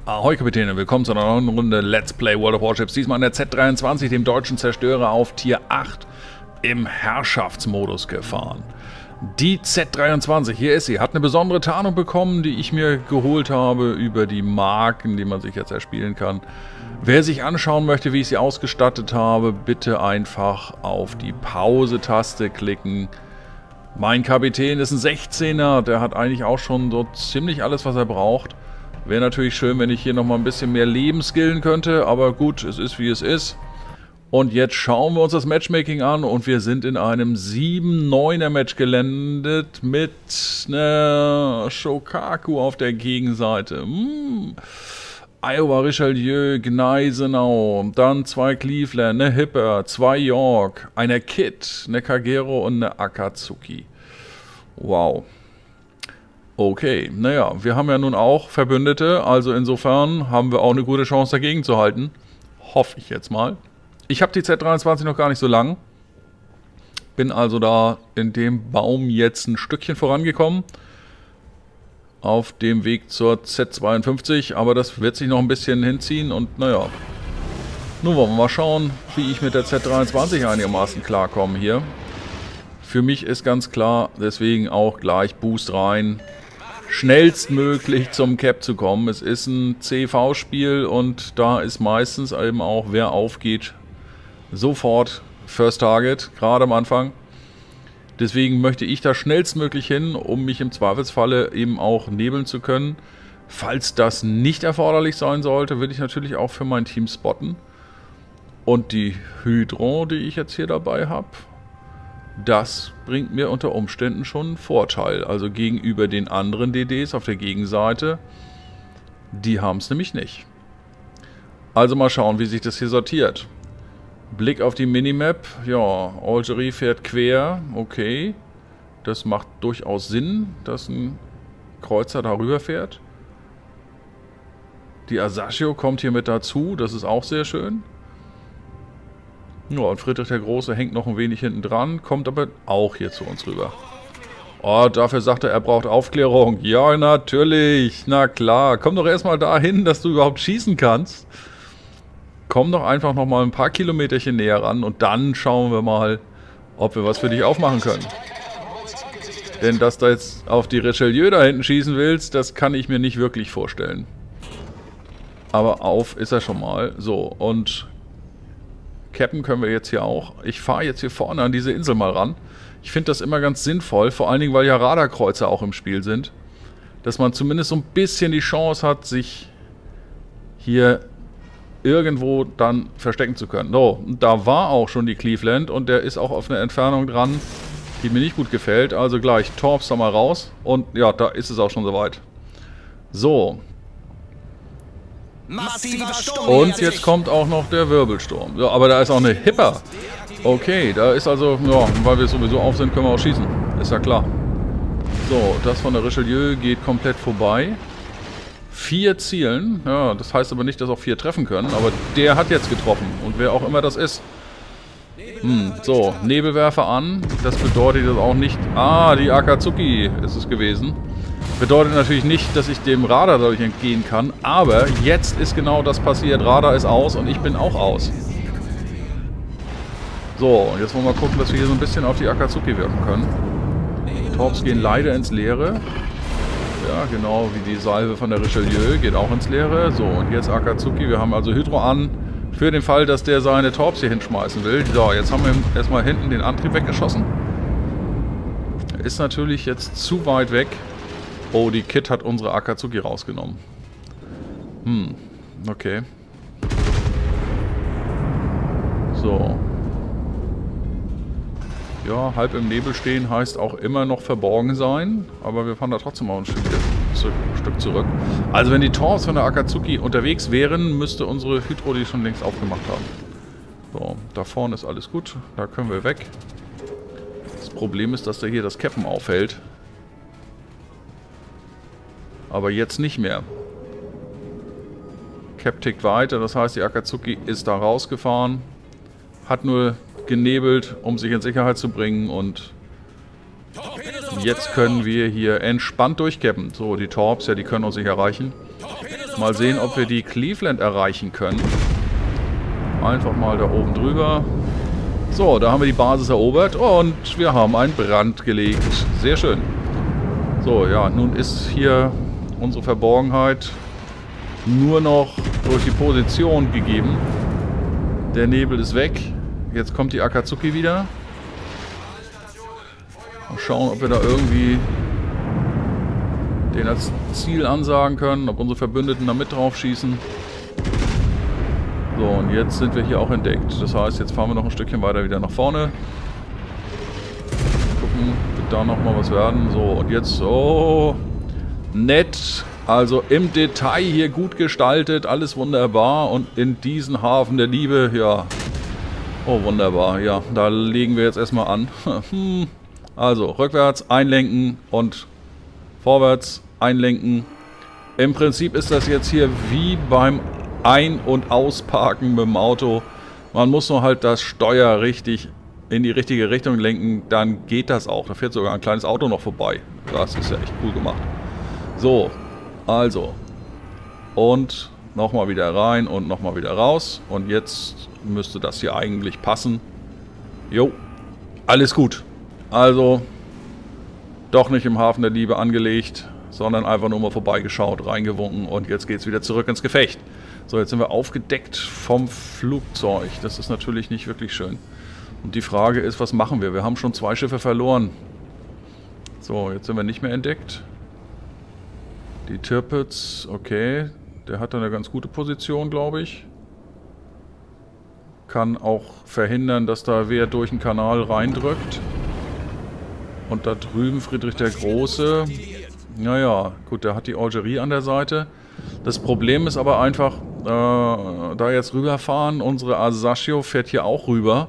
Ahoi Kapitäne, willkommen zu einer neuen Runde Let's Play World of Warships. Diesmal an der Z23, dem deutschen Zerstörer auf Tier 8 im Herrschaftsmodus gefahren. Die Z23, hier ist sie, hat eine besondere Tarnung bekommen, die ich mir geholt habe über die Marken, die man sich jetzt erspielen kann. Wer sich anschauen möchte, wie ich sie ausgestattet habe, bitte einfach auf die Pause-Taste klicken. Mein Kapitän ist ein 16er, der hat eigentlich auch schon so ziemlich alles, was er braucht. Wäre natürlich schön, wenn ich hier nochmal ein bisschen mehr Leben skillen könnte, aber gut, es ist wie es ist. Und jetzt schauen wir uns das Matchmaking an und wir sind in einem 7-9er Match gelandet mit einer Shokaku auf der Gegenseite. Iowa, Richelieu, Gneisenau, dann 2 Cleveland, eine Hipper, 2 York, eine Kit, eine Kagero und eine Akatsuki. Wow. Okay, naja, wir haben ja nun auch Verbündete, also insofern haben wir auch eine gute Chance dagegen zu halten. Hoffe ich jetzt mal. Ich habe die Z23 noch gar nicht so lang. Bin also da in dem Baum jetzt ein Stückchen vorangekommen. Auf dem Weg zur Z52, aber das wird sich noch ein bisschen hinziehen und naja. Nun wollen wir mal schauen, wie ich mit der Z23 einigermaßen klarkomme hier. Für mich ist ganz klar, deswegen auch gleich Boost rein. Schnellstmöglich zum Cap zu kommen. Es ist ein CV-Spiel und da ist meistens eben auch, wer aufgeht, sofort First Target, gerade am Anfang. Deswegen möchte ich da schnellstmöglich hin, um mich im Zweifelsfalle eben auch nebeln zu können. Falls das nicht erforderlich sein sollte, will ich natürlich auch für mein Team spotten. Und die Hydro, die ich jetzt hier dabei habe, das bringt mir unter Umständen schon einen Vorteil. Also gegenüber den anderen DDs auf der Gegenseite, die haben es nämlich nicht. Also mal schauen, wie sich das hier sortiert. Blick auf die Minimap. Ja, Algerie fährt quer. Okay. Das macht durchaus Sinn, dass ein Kreuzer darüber fährt. Die Asashio kommt hier mit dazu. Das ist auch sehr schön. Ja, und Friedrich der Große hängt noch ein wenig hinten dran, kommt aber auch hier zu uns rüber. Oh, dafür sagt er braucht Aufklärung. Ja, natürlich. Na klar. Komm doch erstmal dahin, dass du überhaupt schießen kannst. Komm doch einfach noch mal ein paar Kilometerchen näher ran und dann schauen wir mal, ob wir was für dich aufmachen können. Denn dass du jetzt auf die Richelieu da hinten schießen willst, das kann ich mir nicht wirklich vorstellen. Aber auf ist er schon mal. So, und cappen können wir jetzt hier auch. Ich fahre jetzt hier vorne an diese Insel mal ran. Ich finde das immer ganz sinnvoll, vor allen Dingen, weil ja Radarkreuzer auch im Spiel sind. Dass man zumindest so ein bisschen die Chance hat, sich hier irgendwo dann verstecken zu können. So, da war auch schon die Cleveland und der ist auch auf eine Entfernung dran, die mir nicht gut gefällt. Also gleich Torps da mal raus und ja, da ist es auch schon soweit. So. Und jetzt kommt auch noch der Wirbelsturm. Ja, aber da ist auch eine Hipper. Okay, da ist also, ja, weil wir sowieso auf sind, können wir auch schießen. Ist ja klar. So, das von der Richelieu geht komplett vorbei. 4 Zielen. Ja, das heißt aber nicht, dass auch 4 treffen können. Aber der hat jetzt getroffen. Und wer auch immer das ist. So, Nebelwerfer an. Das bedeutet jetzt auch nicht... Ah, die Akatsuki ist es gewesen. Bedeutet natürlich nicht, dass ich dem Radar dadurch entgehen kann, aber jetzt ist genau das passiert. Radar ist aus und ich bin auch aus. So, und jetzt wollen wir mal gucken, dass wir hier so ein bisschen auf die Akatsuki wirken können. Torps gehen leider ins Leere. Ja, genau wie die Salve von der Richelieu geht auch ins Leere. So, und jetzt Akatsuki. Wir haben also Hydro an, für den Fall, dass der seine Torps hier hinschmeißen will. So, jetzt haben wir erstmal hinten den Antrieb weggeschossen. Ist natürlich jetzt zu weit weg. Oh, die Kit hat unsere Akatsuki rausgenommen. Okay. So. Ja, halb im Nebel stehen heißt auch immer noch verborgen sein. Aber wir fahren da trotzdem mal ein Stück zurück. Also wenn die Torps von der Akatsuki unterwegs wären, müsste unsere Hydro die schon längst aufgemacht haben. So, da vorne ist alles gut. Da können wir weg. Das Problem ist, dass da hier das Cappen auffällt. Aber jetzt nicht mehr. Cap tickt weiter, das heißt, die Akatsuki ist da rausgefahren. Hat nur genebelt, um sich in Sicherheit zu bringen und jetzt können wir hier entspannt durchcappen. So, die Torps, ja, die können uns nicht erreichen. Mal sehen, ob wir die Cleveland erreichen können. Einfach mal da oben drüber. So, da haben wir die Basis erobert und wir haben einen Brand gelegt. Sehr schön. So, ja, nun ist hier unsere Verborgenheit nur noch durch die Position gegeben. Der Nebel ist weg. Jetzt kommt die Akatsuki wieder. Mal schauen, ob wir da irgendwie den als Ziel ansagen können, ob unsere Verbündeten da mit drauf schießen. So, und jetzt sind wir hier auch entdeckt. Das heißt, jetzt fahren wir noch ein Stückchen weiter wieder nach vorne. Gucken, wird da nochmal was werden. So, und jetzt, oh, nett. Also im Detail hier gut gestaltet, alles wunderbar. Und in diesen Hafen der Liebe, ja, oh, wunderbar. Ja, da legen wir jetzt erstmal an. Also, rückwärts einlenken und vorwärts einlenken. Im Prinzip ist das jetzt hier wie beim Ein- und Ausparken mit dem Auto. Man muss nur halt das Steuer richtig in die richtige Richtung lenken, dann geht das auch. Da fährt sogar ein kleines Auto noch vorbei. Das ist ja echt cool gemacht. So, also. Und nochmal wieder rein und nochmal wieder raus. Und jetzt müsste das hier eigentlich passen. Jo, alles gut. Also, doch nicht im Hafen der Liebe angelegt, sondern einfach nur mal vorbeigeschaut, reingewunken und jetzt geht es wieder zurück ins Gefecht. So, jetzt sind wir aufgedeckt vom Flugzeug. Das ist natürlich nicht wirklich schön. Und die Frage ist, was machen wir? Wir haben schon 2 Schiffe verloren. So, jetzt sind wir nicht mehr entdeckt. Die Tirpitz, okay. Der hat da eine ganz gute Position, glaube ich. Kann auch verhindern, dass da wer durch den Kanal reindrückt. Und da drüben Friedrich der Große. Naja, gut, der hat die Algerie an der Seite. Das Problem ist aber einfach, da jetzt rüberfahren, unsere Asashio fährt hier auch rüber.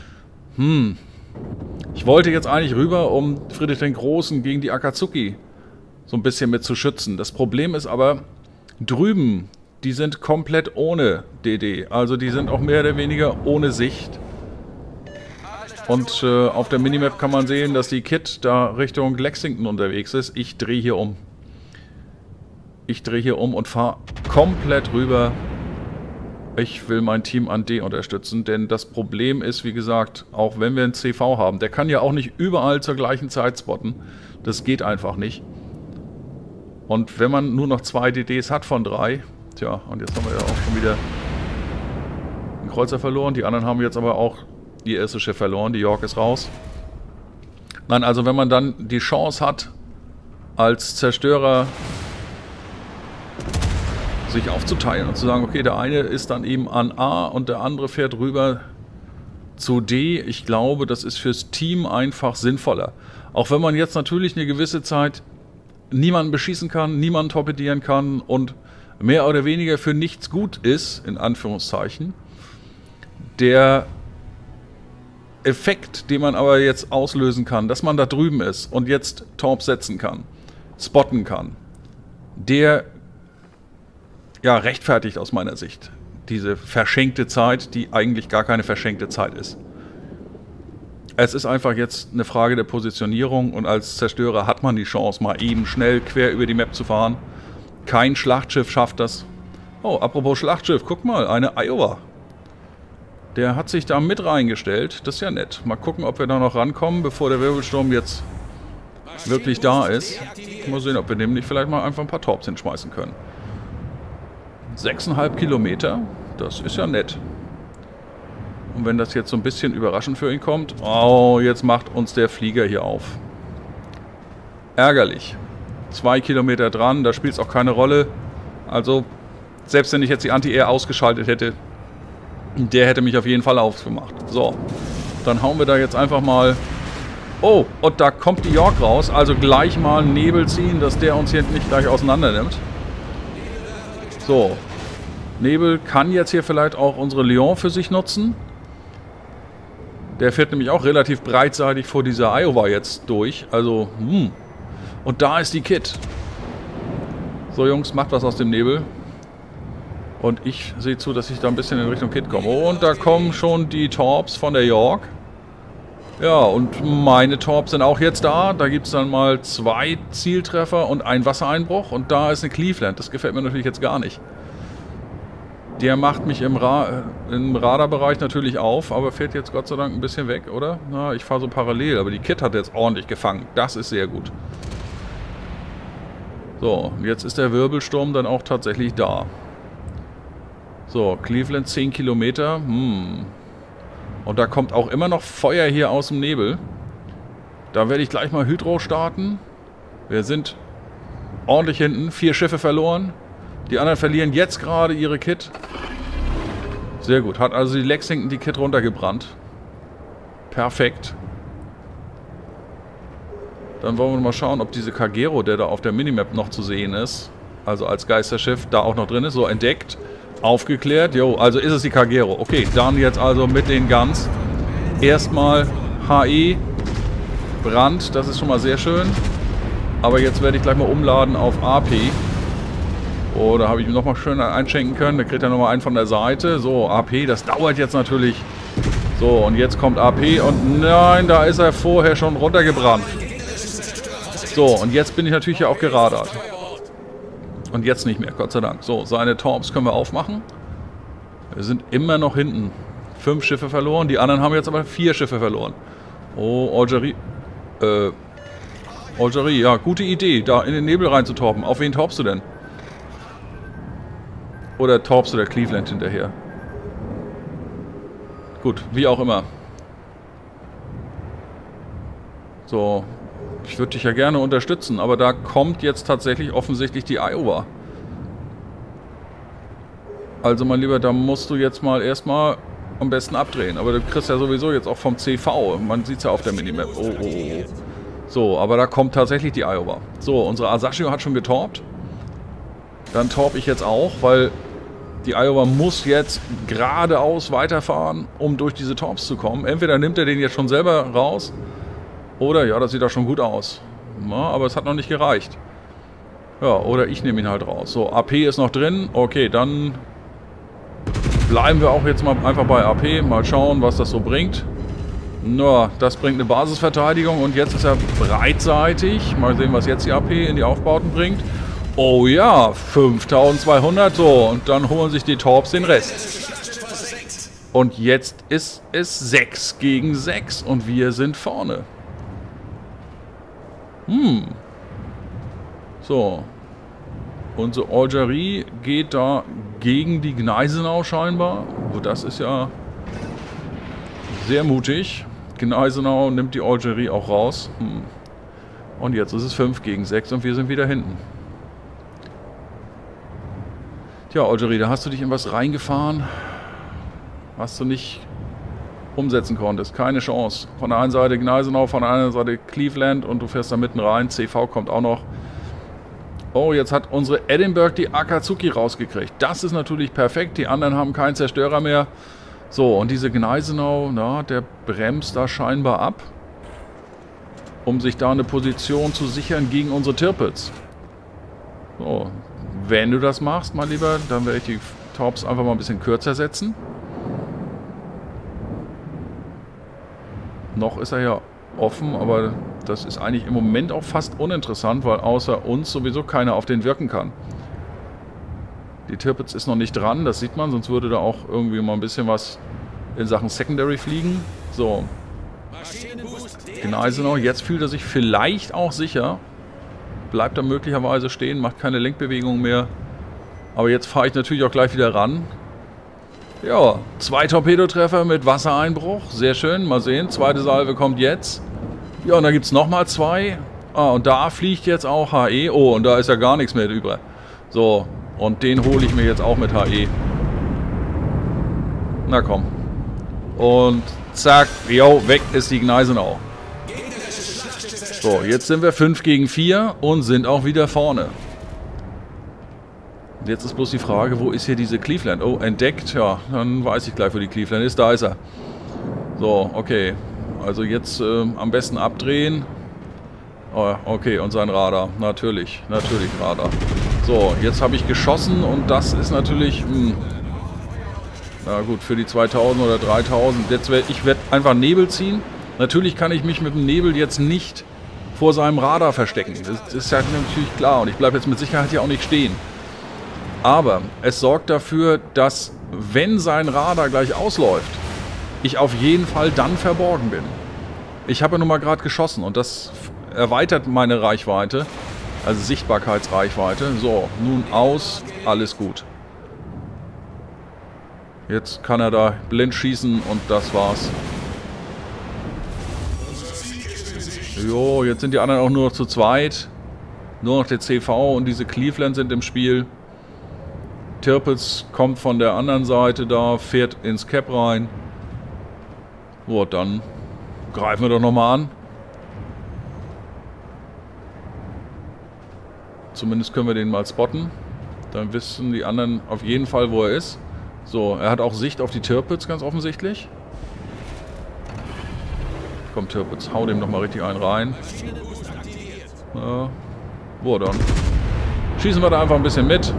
Ich wollte jetzt eigentlich rüber, um Friedrich den Großen gegen die Akatsuki so ein bisschen mit zu schützen. Das Problem ist aber, drüben, die sind komplett ohne DD. Also die sind auch mehr oder weniger ohne Sicht. Und auf der Minimap kann man sehen, dass die Kit da Richtung Lexington unterwegs ist. Ich drehe hier um. Ich drehe hier um und fahre komplett rüber. Ich will mein Team an D unterstützen, denn das Problem ist, wie gesagt, auch wenn wir einen CV haben, der kann ja auch nicht überall zur gleichen Zeit spotten. Das geht einfach nicht. Und wenn man nur noch 2 DDs hat von 3, tja, und jetzt haben wir ja auch schon wieder einen Kreuzer verloren. Die anderen haben jetzt aber auch die erste Schiff verloren, die York ist raus. Nein, also wenn man dann die Chance hat, als Zerstörer sich aufzuteilen und zu sagen, okay, der eine ist dann eben an A und der andere fährt rüber zu D. Ich glaube, das ist fürs Team einfach sinnvoller. Auch wenn man jetzt natürlich eine gewisse Zeit niemanden beschießen kann, niemanden torpedieren kann und mehr oder weniger für nichts gut ist, in Anführungszeichen. Der Effekt, den man aber jetzt auslösen kann, dass man da drüben ist und jetzt Torps setzen kann, spotten kann, der ja rechtfertigt aus meiner Sicht diese verschenkte Zeit, die eigentlich gar keine verschenkte Zeit ist. Es ist einfach jetzt eine Frage der Positionierung und als Zerstörer hat man die Chance, mal eben schnell quer über die Map zu fahren. Kein Schlachtschiff schafft das. Oh, apropos Schlachtschiff, guck mal, eine Iowa. Der hat sich da mit reingestellt. Das ist ja nett. Mal gucken, ob wir da noch rankommen, bevor der Wirbelsturm jetzt wirklich da ist. Mal sehen, ob wir dem nicht vielleicht mal einfach ein paar Torps hinschmeißen können. 6,5 Kilometer. Das ist ja nett. Und wenn das jetzt so ein bisschen überraschend für ihn kommt... Oh, jetzt macht uns der Flieger hier auf. Ärgerlich. 2 Kilometer dran, da spielt es auch keine Rolle. Also, selbst wenn ich jetzt die Anti-Air ausgeschaltet hätte... Der hätte mich auf jeden Fall aufgemacht. So, dann hauen wir da jetzt einfach mal... Oh, und da kommt die York raus. Also gleich mal Nebel ziehen, dass der uns hier nicht gleich auseinander nimmt. So. Nebel kann jetzt hier vielleicht auch unsere Lyon für sich nutzen. Der fährt nämlich auch relativ breitseitig vor dieser Iowa jetzt durch. Also, Und da ist die Kit. So, Jungs, macht was aus dem Nebel. Und ich sehe zu, dass ich da ein bisschen in Richtung Kit komme. Und da kommen schon die Torps von der York. Ja, und meine Torps sind auch jetzt da. Da gibt es dann mal 2 Zieltreffer und einen Wassereinbruch. Und da ist eine Cleveland. Das gefällt mir natürlich jetzt gar nicht. Der macht mich im Radarbereich natürlich auf, aber fährt jetzt Gott sei Dank ein bisschen weg, oder? Na, ich fahre so parallel, aber die Kit hat jetzt ordentlich gefangen. Das ist sehr gut. So, jetzt ist der Wirbelsturm dann auch tatsächlich da. So, Cleveland 10 Kilometer. Und da kommt auch immer noch Feuer hier aus dem Nebel. Da werde ich gleich mal Hydro starten. Wir sind ordentlich hinten. 4 Schiffe verloren. Die anderen verlieren jetzt gerade ihre Kit. Sehr gut. Hat also die Lexington die Kit runtergebrannt. Perfekt. Dann wollen wir mal schauen, ob diese Kagero, der da auf der Minimap noch zu sehen ist, also als Geisterschiff, da auch noch drin ist. So, entdeckt. Aufgeklärt. Jo, also ist es die Kagero. Okay, dann jetzt also mit den Guns. Erstmal HE. Brand. Das ist schon mal sehr schön. Aber jetzt werde ich gleich mal umladen auf AP. Oh, da habe ich ihm nochmal schön einschenken können. Da kriegt er nochmal einen von der Seite. So, AP, das dauert jetzt natürlich. So, und jetzt kommt AP und nein, da ist er vorher schon runtergebrannt. So, und jetzt bin ich natürlich ja auch geradert. Und jetzt nicht mehr, Gott sei Dank. So, seine Torps können wir aufmachen. Wir sind immer noch hinten. 5 Schiffe verloren. Die anderen haben jetzt aber 4 Schiffe verloren. Oh, Algerie. Algerie, ja, gute Idee, da in den Nebel reinzutorpen. Auf wen torpst du denn? Oder torpst du der Cleveland hinterher? Gut, wie auch immer. So, ich würde dich ja gerne unterstützen, aber da kommt jetzt tatsächlich offensichtlich die Iowa. Also mein Lieber, da musst du jetzt mal erstmal am besten abdrehen. Aber du kriegst ja sowieso jetzt auch vom CV. Man sieht es ja auf der Minimap. Oh. So, aber da kommt tatsächlich die Iowa. So, unsere Asashio hat schon getorpt. Dann torp ich jetzt auch, weil die Iowa muss jetzt geradeaus weiterfahren, um durch diese Torps zu kommen. Entweder nimmt er den jetzt schon selber raus, oder, ja, das sieht auch schon gut aus. Na, aber es hat noch nicht gereicht. Ja, oder ich nehme ihn halt raus. So, AP ist noch drin. Okay, dann bleiben wir auch jetzt mal einfach bei AP. Mal schauen, was das so bringt. Na, das bringt eine Basisverteidigung und jetzt ist er breitseitig. Mal sehen, was jetzt die AP in die Aufbauten bringt. Oh ja, 5200, so, und dann holen sich die Torps den Rest. Und jetzt ist es 6 gegen 6 und wir sind vorne. So. Unsere Algerie geht da gegen die Gneisenau scheinbar. Oh, das ist ja sehr mutig. Gneisenau nimmt die Algerie auch raus. Und jetzt ist es 5 gegen 6 und wir sind wieder hinten. Tja, Algerie, da hast du dich in was reingefahren, was du nicht umsetzen konntest. Keine Chance. Von der einen Seite Gneisenau, von der anderen Seite Cleveland und du fährst da mitten rein. CV kommt auch noch. Oh, jetzt hat unsere Edinburgh die Akatsuki rausgekriegt. Das ist natürlich perfekt. Die anderen haben keinen Zerstörer mehr. So, und diese Gneisenau, na, der bremst da scheinbar ab, um sich da eine Position zu sichern gegen unsere Tirpitz. So, wenn du das machst, mein Lieber, dann werde ich die Torps einfach mal ein bisschen kürzer setzen. Noch ist er ja offen, aber das ist eigentlich im Moment auch fast uninteressant, weil außer uns sowieso keiner auf den wirken kann. Die Tirpitz ist noch nicht dran, das sieht man, sonst würde da auch irgendwie mal ein bisschen was in Sachen Secondary fliegen. So. Gneisenau, jetzt fühlt er sich vielleicht auch sicher. Bleibt er möglicherweise stehen, macht keine Lenkbewegung mehr. Aber jetzt fahre ich natürlich auch gleich wieder ran. Ja, 2 Torpedotreffer mit Wassereinbruch. Sehr schön, mal sehen. Zweite Salve kommt jetzt. Ja, und da gibt es nochmal 2. Ah, und da fliegt jetzt auch HE. Oh, und da ist ja gar nichts mehr über. So, und den hole ich mir jetzt auch mit HE. Na komm. Und zack, jo, weg ist die Gneisenau. So, jetzt sind wir 5 gegen 4 und sind auch wieder vorne. Jetzt ist bloß die Frage, wo ist hier diese Cleveland? Oh, entdeckt. Ja, dann weiß ich gleich, wo die Cleveland ist. Da ist er. So, okay. Also jetzt am besten abdrehen. Oh, okay, und sein Radar. Natürlich Radar. So, jetzt habe ich geschossen und das ist natürlich... na gut, für die 2000 oder 3000. Ich werde einfach Nebel ziehen. Natürlich kann ich mich mit dem Nebel jetzt nicht vor seinem Radar verstecken. Das ist ja natürlich klar und ich bleibe jetzt mit Sicherheit hier auch nicht stehen. Aber es sorgt dafür, dass, wenn sein Radar gleich ausläuft, ich auf jeden Fall dann verborgen bin. Ich habe ja nun mal gerade geschossen und das erweitert meine Reichweite, also Sichtbarkeitsreichweite. So, nun aus, alles gut. Jetzt kann er da blind schießen und das war's. Jo, jetzt sind die anderen auch nur noch zu zweit. Nur noch der CV und diese Cleveland sind im Spiel. Tirpitz kommt von der anderen Seite da, fährt ins Cap rein. So, dann greifen wir doch nochmal an. Zumindest können wir den mal spotten. Dann wissen die anderen auf jeden Fall, wo er ist. So, er hat auch Sicht auf die Tirpitz, ganz offensichtlich. Komm, Tirpitz, hau dem nochmal richtig einen rein. Ja, wo dann? Schießen wir da einfach ein bisschen mit.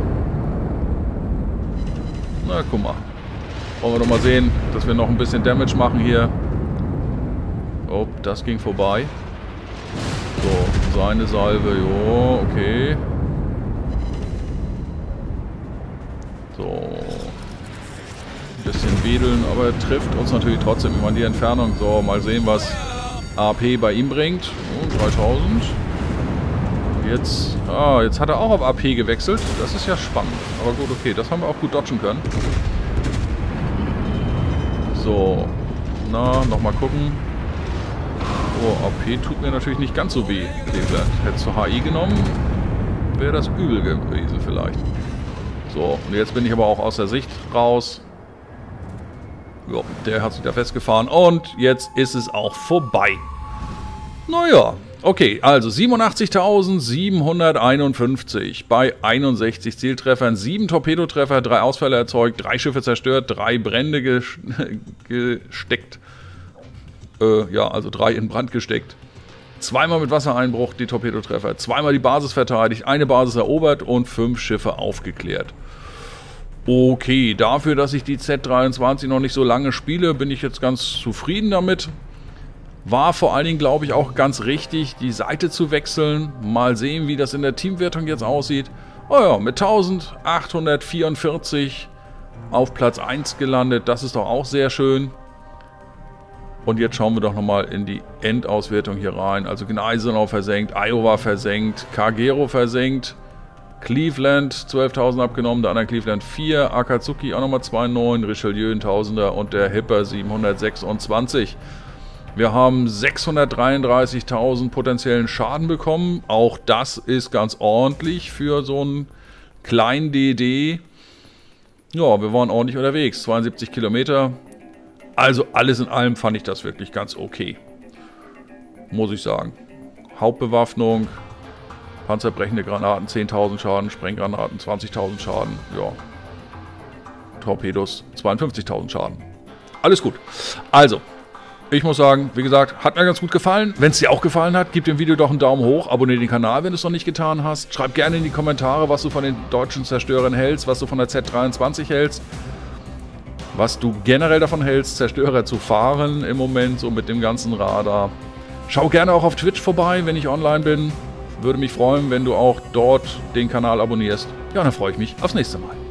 Na, guck mal. Wollen wir doch mal sehen, dass wir noch ein bisschen Damage machen hier. Oh, das ging vorbei. So, seine Salve, jo, okay. So. Ein bisschen wedeln, aber er trifft uns natürlich trotzdem immer in die Entfernung. So, mal sehen, was AP bei ihm bringt. Oh, 3000. Jetzt, jetzt hat er auch auf AP gewechselt. Das ist ja spannend. Aber gut, okay, das haben wir auch gut dodgen können. So, na, nochmal gucken. Oh, AP tut mir natürlich nicht ganz so weh. Hättest du HI genommen, wäre das übel gewesen vielleicht. So, und jetzt bin ich aber auch aus der Sicht raus. Jo, der hat sich da festgefahren und jetzt ist es auch vorbei. Naja, okay, also 87.751 bei 61 Zieltreffern, 7 Torpedotreffer, 3 Ausfälle erzeugt, 3 Schiffe zerstört, 3 Brände gesteckt. Ja, also 3 in Brand gesteckt. Zweimal mit Wassereinbruch die Torpedotreffer, zweimal die Basis verteidigt, eine Basis erobert und 5 Schiffe aufgeklärt. Okay, dafür, dass ich die Z23 noch nicht so lange spiele, bin ich jetzt ganz zufrieden damit. War vor allen Dingen, glaube ich, auch ganz richtig, die Seite zu wechseln. Mal sehen, wie das in der Teamwertung jetzt aussieht. Oh ja, mit 1844 auf Platz 1 gelandet. Das ist doch auch sehr schön. Und jetzt schauen wir doch nochmal in die Endauswertung hier rein. Also Gneisenau versenkt, Iowa versenkt, Kagero versenkt. Cleveland 12.000 abgenommen, der andere Cleveland 4, Akatsuki auch nochmal 2,9, Richelieu ein Tausender und der Hipper 726. Wir haben 633.000 potenziellen Schaden bekommen. Auch das ist ganz ordentlich für so einen kleinen DD. Ja, wir waren ordentlich unterwegs, 72 Kilometer. Also alles in allem fand ich das wirklich ganz okay. Muss ich sagen. Hauptbewaffnung. Panzerbrechende Granaten 10.000 Schaden, Sprenggranaten 20.000 Schaden, ja. Torpedos 52.000 Schaden. Alles gut. Also, ich muss sagen, wie gesagt, hat mir ganz gut gefallen. Wenn es dir auch gefallen hat, gib dem Video doch einen Daumen hoch, abonniere den Kanal, wenn du es noch nicht getan hast. Schreib gerne in die Kommentare, was du von den deutschen Zerstörern hältst, was du von der Z23 hältst. Was du generell davon hältst, Zerstörer zu fahren im Moment, so mit dem ganzen Radar. Schau gerne auch auf Twitch vorbei, wenn ich online bin. Würde mich freuen, wenn du auch dort den Kanal abonnierst. Ja, dann freue ich mich aufs nächste Mal.